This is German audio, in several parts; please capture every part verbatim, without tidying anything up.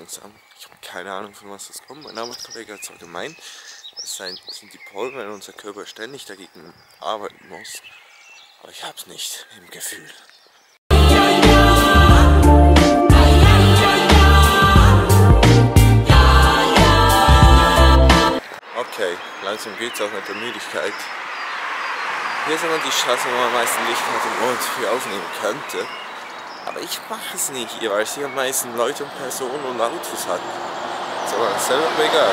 langsam. Ich habe keine Ahnung, von was das kommt. Mein Arbeitskollege hat es auch gemeint. Das sind die Pollen, wenn unser Körper ständig dagegen arbeiten muss. Aber ich habe es nicht im Gefühl. Okay, langsam geht es auch mit der Müdigkeit. Hier ist immer die Straße, wo man am meisten Licht hat und morgens früh aufnehmen könnte. Aber ich mache es nicht hier, weil es hier am meisten Leute und Personen und Autos hat. Ist aber selber egal.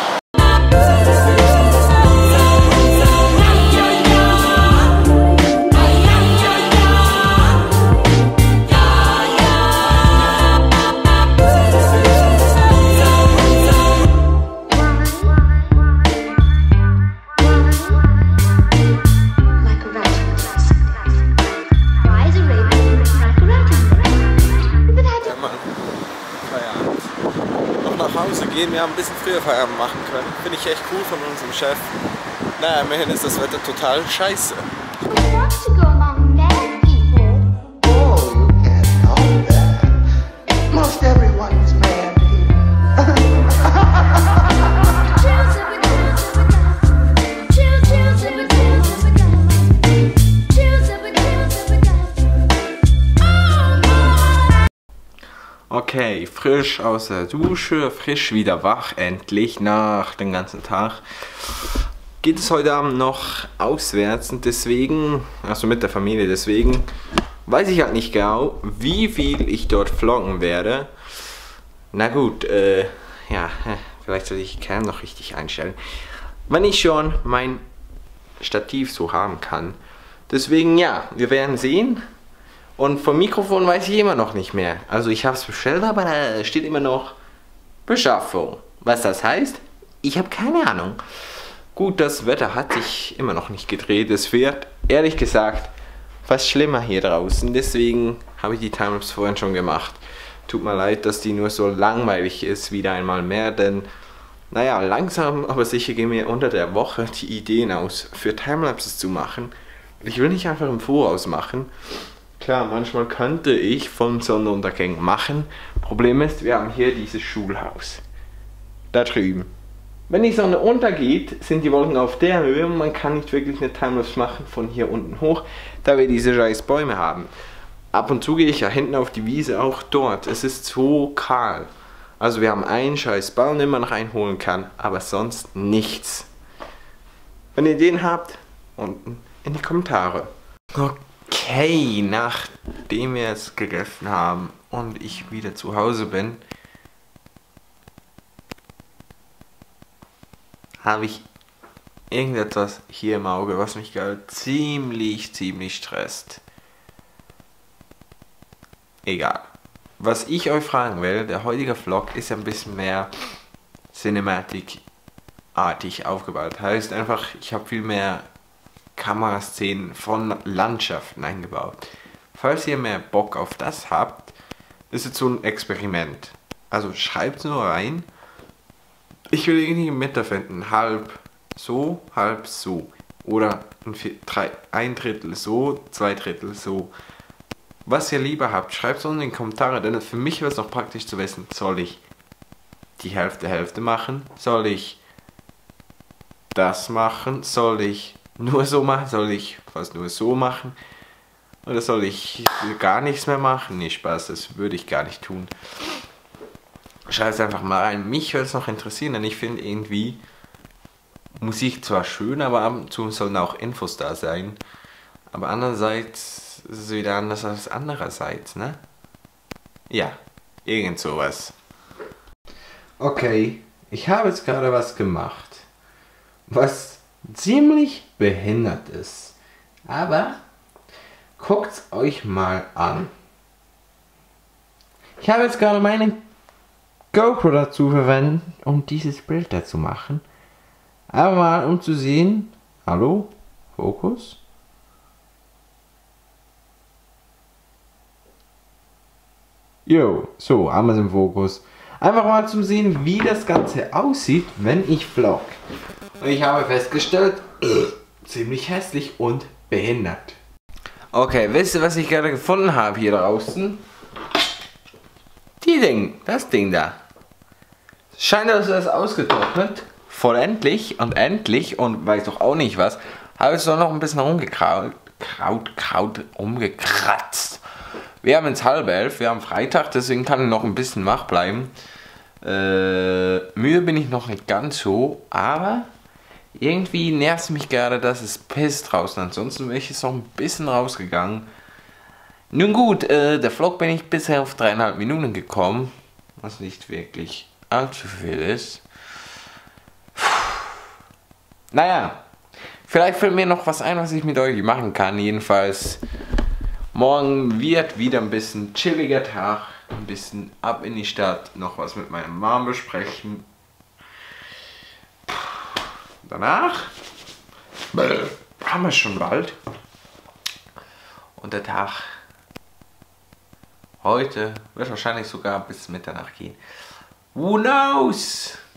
Gehen. Wir haben ein bisschen früher Feierabend machen können. Finde ich echt cool von unserem Chef. Naja, immerhin ist das Wetter total scheiße. Okay, frisch aus der Dusche, frisch wieder wach, endlich nach dem ganzen Tag. Geht es heute Abend noch auswärts und deswegen, also mit der Familie, deswegen weiß ich halt nicht genau, wie viel ich dort vloggen werde. Na gut, äh, ja, vielleicht sollte ich die Cam noch richtig einstellen. Wenn ich schon mein Stativ so haben kann. Deswegen, ja, wir werden sehen. Und vom Mikrofon weiß ich immer noch nicht mehr. Also ich habe es bestellt, aber da steht immer noch Beschaffung. Was das heißt? Ich habe keine Ahnung. Gut, das Wetter hat sich immer noch nicht gedreht. Es wird, ehrlich gesagt, fast schlimmer hier draußen. Deswegen habe ich die Timelapse vorhin schon gemacht. Tut mir leid, dass die nur so langweilig ist, wieder einmal mehr. Denn, naja, langsam, aber sicher gehen mir unter der Woche die Ideen aus, für Timelapses zu machen. Ich will nicht einfach im Voraus machen. Klar, manchmal könnte ich von Sonnenuntergängen machen. Problem ist, wir haben hier dieses Schulhaus. Da drüben. Wenn die Sonne untergeht, sind die Wolken auf der Höhe und man kann nicht wirklich eine Timelapse machen von hier unten hoch, da wir diese scheiß Bäume haben. Ab und zu gehe ich ja hinten auf die Wiese, auch dort. Es ist so kahl. Also wir haben einen scheiß Baum, den man reinholen kann, aber sonst nichts. Wenn ihr den habt, unten in die Kommentare. Okay. Okay, nachdem wir es gegessen haben und ich wieder zu Hause bin, habe ich irgendetwas hier im Auge, was mich gerade ziemlich, ziemlich stresst. Egal. Was ich euch fragen will, der heutige Vlog ist ein bisschen mehr Cinematic-artig aufgebaut. Heißt einfach, ich habe viel mehr Kameraszenen von Landschaften eingebaut. Falls ihr mehr Bock auf das habt, ist jetzt so ein Experiment. Also schreibt nur rein. Ich will irgendwie Mitte finden. Halb so, halb so. Oder ein, vier, drei, ein Drittel so, zwei Drittel so. Was ihr lieber habt, schreibt es unten in die Kommentare, denn für mich wäre es noch praktisch zu wissen, soll ich die Hälfte Hälfte machen? Soll ich das machen? Soll ich nur so machen? Soll ich fast nur so machen? Oder soll ich gar nichts mehr machen? Nee, Spaß, das würde ich gar nicht tun. Schreibt es einfach mal rein. Mich würde es noch interessieren, denn ich finde irgendwie Musik zwar schön, aber ab und zu sollen auch Infos da sein. Aber andererseits ist es wieder anders als andererseits, ne? Ja, irgend sowas. Okay, ich habe jetzt gerade was gemacht, was ziemlich behindert ist. Aber guckt es euch mal an. Ich habe jetzt gerade meine GoPro dazu verwendet, um dieses Bild dazu machen. Aber mal um zu sehen. Hallo? Fokus? Jo, so, haben wir es im Fokus. Einfach mal zum sehen, wie das Ganze aussieht, wenn ich vlog. Und ich habe festgestellt, äh, ziemlich hässlich und behindert. Okay, wisst ihr, was ich gerade gefunden habe hier draußen? Die Ding, das Ding da. Scheint, dass es ausgetrocknet. Vollendlich und endlich und weiß doch auch nicht was. Habe ich so noch ein bisschen rumgekraut. Kraut, Kraut umgekratzt. Wir haben jetzt halb elf, wir haben Freitag, deswegen kann ich noch ein bisschen wach bleiben. Äh, müde bin ich noch nicht ganz so, aber irgendwie nervt es mich gerade, dass es pisst draußen. Ansonsten wäre ich jetzt noch ein bisschen rausgegangen. Nun gut, äh, der Vlog bin ich bisher auf dreieinhalb Minuten gekommen, was nicht wirklich allzu viel ist. Naja, vielleicht fällt mir noch was ein, was ich mit euch machen kann. Jedenfalls, morgen wird wieder ein bisschen chilliger Tag. Ein bisschen ab in die Stadt, noch was mit meiner Mom besprechen. Danach haben wir schon bald. Und der Tag heute wird wahrscheinlich sogar bis Mitternacht gehen. Who knows?